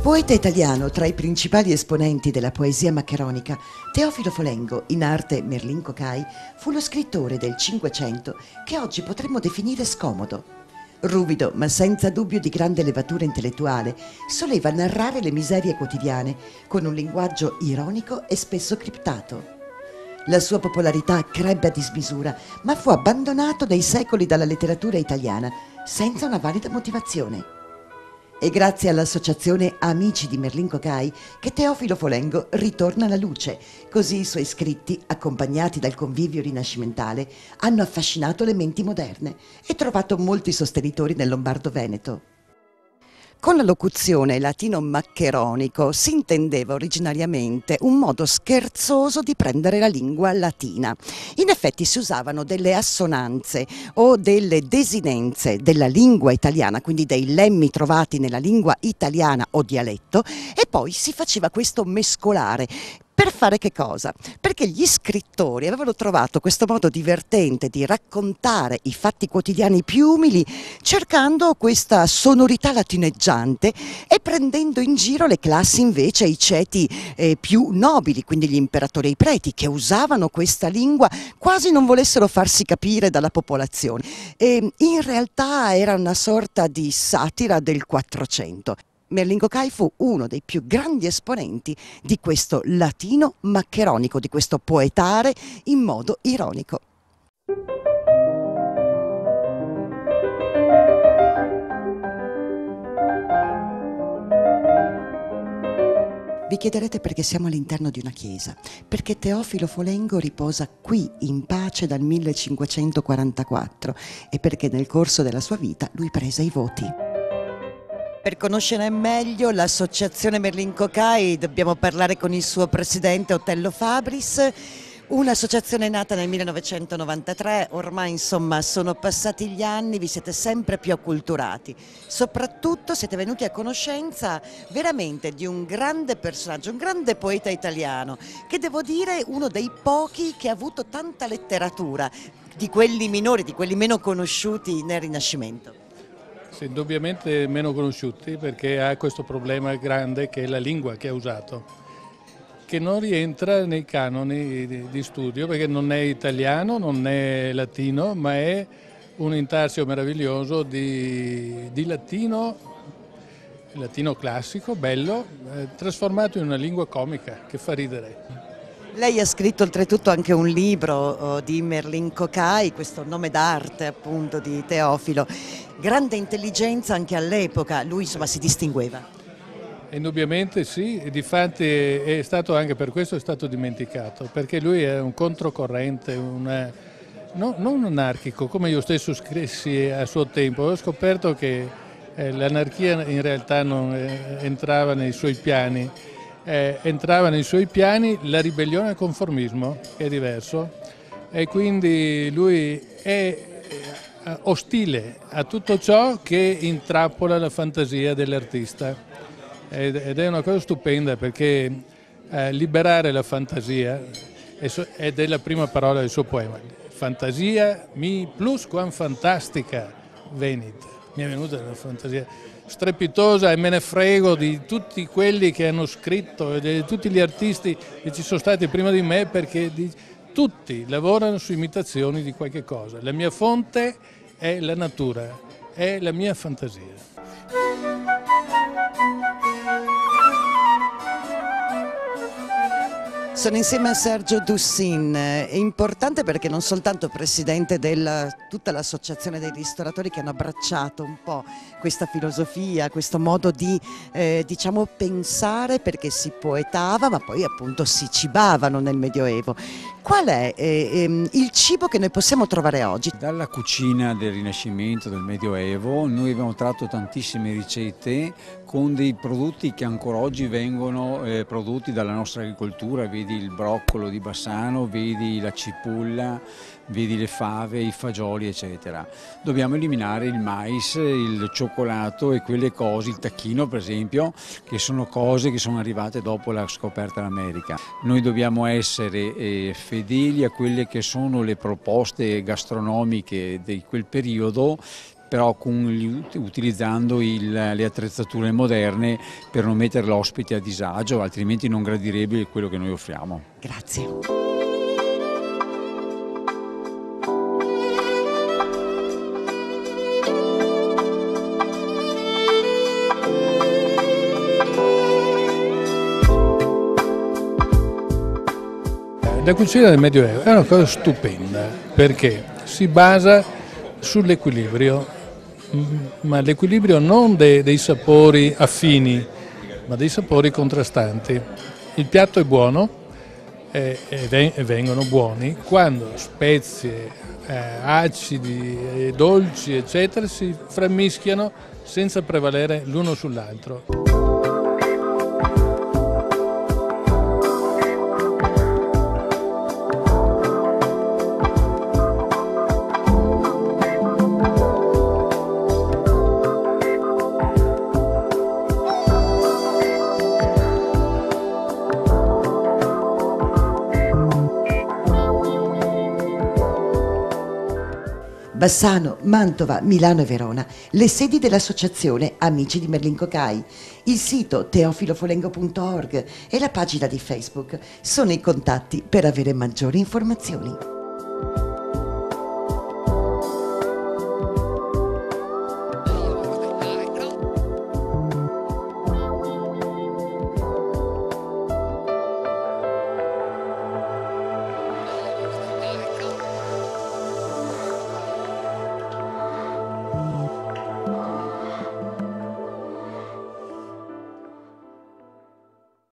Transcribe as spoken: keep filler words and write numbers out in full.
Poeta italiano tra i principali esponenti della poesia maccheronica, Teofilo Folengo, in arte Merlin Cocai, fu lo scrittore del Cinquecento che oggi potremmo definire scomodo. Ruvido, ma senza dubbio di grande levatura intellettuale, soleva narrare le miserie quotidiane con un linguaggio ironico e spesso criptato. La sua popolarità crebbe a dismisura, ma fu abbandonato nei secoli dalla letteratura italiana senza una valida motivazione. È grazie all'associazione Amici di Merlin Cocai che Teofilo Folengo ritorna alla luce, così i suoi scritti, accompagnati dal convivio rinascimentale, hanno affascinato le menti moderne e trovato molti sostenitori nel Lombardo-Veneto. Con la locuzione latino maccheronico si intendeva originariamente un modo scherzoso di prendere la lingua latina. In effetti si usavano delle assonanze o delle desinenze della lingua italiana, quindi dei lemmi trovati nella lingua italiana o dialetto, e poi si faceva questo mescolare. Per fare che cosa? Perché gli scrittori avevano trovato questo modo divertente di raccontare i fatti quotidiani più umili, cercando questa sonorità latineggiante e prendendo in giro le classi invece, i ceti eh, più nobili, quindi gli imperatori e i preti, che usavano questa lingua quasi non volessero farsi capire dalla popolazione. E in realtà era una sorta di satira del Quattrocento. Merlin Cocai fu uno dei più grandi esponenti di questo latino maccheronico, di questo poetare in modo ironico. Vi chiederete perché siamo all'interno di una chiesa, perché Teofilo Folengo riposa qui in pace dal millecinquecentoquarantaquattro e perché nel corso della sua vita lui prese i voti. Per conoscere meglio l'associazione Merlin Cocai dobbiamo parlare con il suo presidente Otello Fabris, un'associazione nata nel millenovecentonovantatré, ormai insomma sono passati gli anni, vi siete sempre più acculturati, soprattutto siete venuti a conoscenza veramente di un grande personaggio, un grande poeta italiano, che devo dire uno dei pochi che ha avuto tanta letteratura, di quelli minori, di quelli meno conosciuti nel Rinascimento. Sì, indubbiamente meno conosciuti perché ha questo problema grande che è la lingua che ha usato, che non rientra nei canoni di, di studio perché non è italiano, non è latino, ma è un intarsio meraviglioso di, di latino, latino classico, bello, eh, trasformato in una lingua comica che fa ridere. Lei ha scritto oltretutto anche un libro oh, di Merlin Cocai, questo nome d'arte appunto di Teofilo. Grande intelligenza anche all'epoca, lui insomma si distingueva. Indubbiamente sì, e difatti è stato anche per questo è stato dimenticato, perché lui è un controcorrente, un, no, non anarchico, come io stesso scrissi a suo tempo. Ho scoperto che eh, l'anarchia in realtà non eh, entrava nei suoi piani. Eh, entrava nei suoi piani la ribellione al conformismo, che è diverso, e quindi lui è eh, ostile a tutto ciò che intrappola la fantasia dell'artista ed, ed è una cosa stupenda perché eh, liberare la fantasia ed è la prima parola del suo poema. Fantasia mi plus quam fantastica venit. Mi è venuta la fantasia strepitosa e me ne frego di tutti quelli che hanno scritto, di tutti gli artisti che ci sono stati prima di me, perché di, tutti lavorano su imitazioni di qualche cosa. La mia fonte è la natura, è la mia fantasia. Sono insieme a Sergio Dussin, è importante perché non soltanto presidente di tutta l'associazione dei ristoratori che hanno abbracciato un po' questa filosofia, questo modo di eh, diciamo pensare, perché si poetava ma poi appunto si cibavano nel Medioevo. Qual è eh, ehm, il cibo che noi possiamo trovare oggi? Dalla cucina del Rinascimento, del Medioevo, noi abbiamo tratto tantissime ricette con dei prodotti che ancora oggi vengono eh, prodotti dalla nostra agricoltura, vedi il broccolo di Bassano, vedi la cipolla, vedi le fave, i fagioli eccetera. Dobbiamo eliminare il mais, il cioccolato e quelle cose, il tacchino per esempio, che sono cose che sono arrivate dopo la scoperta dell'America. Noi dobbiamo essere eh, fedeli a quelle che sono le proposte gastronomiche di quel periodo, però con gli, utilizzando il, le attrezzature moderne per non mettere l'ospite a disagio, altrimenti non gradirebbe quello che noi offriamo. Grazie. La cucina del Medioevo è una cosa stupenda perché si basa sull'equilibrio, ma l'equilibrio non dei, dei sapori affini, ma dei sapori contrastanti. Il piatto è buono eh, e vengono buoni quando spezie, eh, acidi, e dolci, eccetera, si frammischiano senza prevalere l'uno sull'altro. Bassano, Mantova, Milano e Verona, le sedi dell'associazione Amici di Merlin Cocai, il sito teofilofolengo punto org e la pagina di Facebook sono i contatti per avere maggiori informazioni.